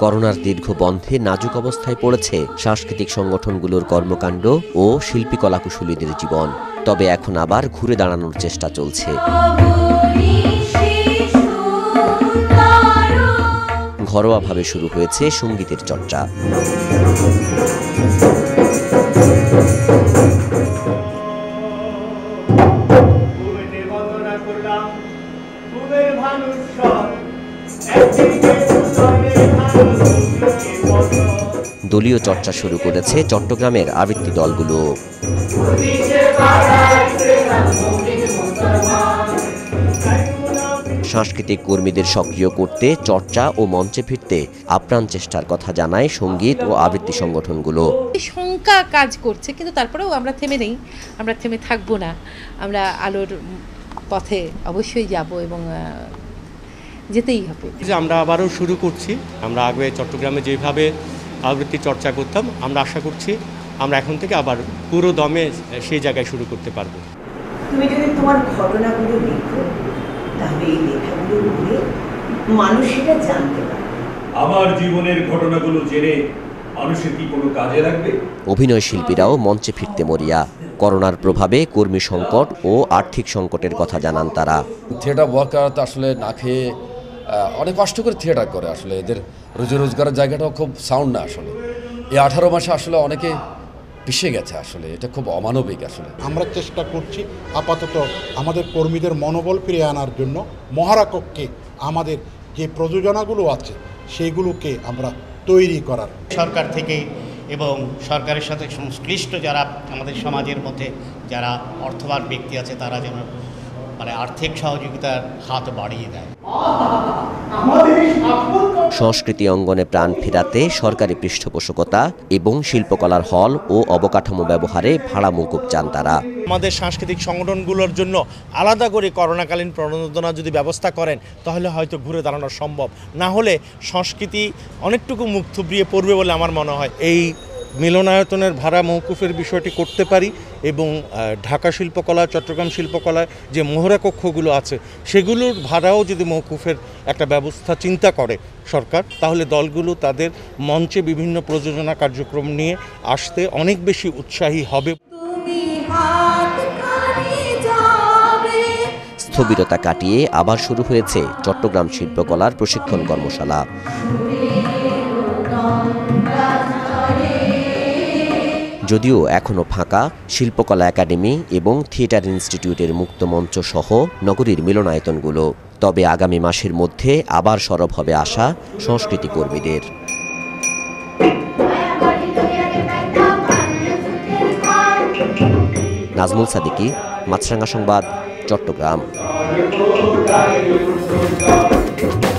করোনার দীর্ঘ বন্ধে নাজুক অবস্থায় পড়েছে সাংস্কৃতিক সংগঠনগুলোর কর্মকাণ্ড ও শিল্পী কলাকুশলীদের জীবন। তবে এখন আবার ঘুরে দাঁড়ানোর চেষ্টা চলছে। ঘরোয়াভাবে শুরু হয়েছে সঙ্গীতের চর্চা। দলীয় চর্চা শুরু করেছে চট্টগ্রামের আবৃত্তি দলগুলো। সাংস্কৃতিক কর্মীদের সক্রিয় করতে চর্চা ও মঞ্চে ফিরতে আপ্রাণ চেষ্টার কথা জানায় সঙ্গীত ও আবৃত্তি সংগঠনগুলো। শঙ্কা কাজ করছে, কিন্তু তারপরেও আমরা থেমে নেই, আমরা থেমে থাকবো না। আমরা আলোর পথে অবশ্যই যাব এবং যেতেই হবে। আমরা আবারও শুরু করছি। আমরা আগে চট্টগ্রামে যেভাবে আবৃত্তি চর্চা করতাম, আমরা আশা করছি আমরা এখন থেকে আবার পুরো দমে সেই জায়গায় শুরু করতে পারবো। তুমি যদি তোমার ঘটনাগুলো লিখো, তাহলে এই লেখাগুলো পড়ে মানুষ সেটা জানতে পারে। আমার জীবনের ঘটনাগুলো জেনে মানুষের কি কোনো কাজে লাগবে? অভিনয় শিল্পীরাও মঞ্চে ফিরতে মরিয়া। করোনার প্রভাবে কর্মী সংকট ও আর্থিক সংকটের কথা জানান তারা। থিয়েটার ওয়ার্কার তো আসলে না খেয়ে অনেক কষ্ট করে থিয়েটার করে, আসলে এদের রোজি রোজগারের জায়গাটাও খুব সাউন্ড না। আসলে এই 18 মাসে আসলে অনেকে পিষে গেছে, আসলে এটা খুব অমানবিক। আসলে আমরা চেষ্টা করছি আপাতত আমাদের কর্মীদের মনোবল ফিরিয়ে আনার জন্য মহারাকক্ষে আমাদের যে প্রযোজনাগুলো আছে সেইগুলোকে আমরা তৈরি করার। সরকার থেকে এবং সরকারের সাথে সংশ্লিষ্ট যারা আমাদের সমাজের মধ্যে যারা অর্থবান ব্যক্তি আছে তারা যেন আর্থিক সহযোগিতার হাত বাড়িয়ে দেয়। সংস্কৃতি অঙ্গনে প্রাণ ফেরাতে সরকারি পৃষ্ঠপোষকতা এবং শিল্পকলার হল ও অবকাঠামো ব্যবহারে ভাড়া মওকুফ চান তারা। আমাদের সাংস্কৃতিক সংগঠনগুলোর জন্য আলাদা করে করোনাকালীন প্রণোদনা যদি ব্যবস্থা করেন তাহলে হয়তো ঘুরে দাঁড়ানো সম্ভব। না হলে সংস্কৃতি অনেকটুকু মুখ থুবড়িয়ে পড়বে বলে আমার মনে হয়। এই মিলনায়তনের ভাড়া মওকুফের বিষয়টি করতে পারি এবং ঢাকা শিল্পকলা, চট্টগ্রাম শিল্পকলায় যে মহড়া কক্ষগুলো আছে সেগুলোর ভাড়াও যদি মওকুফের একটা ব্যবস্থা চিন্তা করে সরকার, তাহলে দলগুলো তাদের মঞ্চে বিভিন্ন প্রযোজনা কার্যক্রম নিয়ে আসতে অনেক বেশি উৎসাহী হবে। স্থবিরতা কাটিয়ে আবার শুরু হয়েছে চট্টগ্রাম শিল্পকলার প্রশিক্ষণ কর্মশালা। যদিও এখনও ফাঁকা শিল্পকলা একাডেমি এবং থিয়েটার ইনস্টিটিউটের মুক্ত মঞ্চ সহ নগরীর মিলনায়তনগুলো, তবে আগামী মাসের মধ্যে আবার সরব হবে আশা সংস্কৃতি কর্মীদের। নাজমুল সাদিকি, মাছরাঙ্গা সংবাদ, চট্টগ্রাম।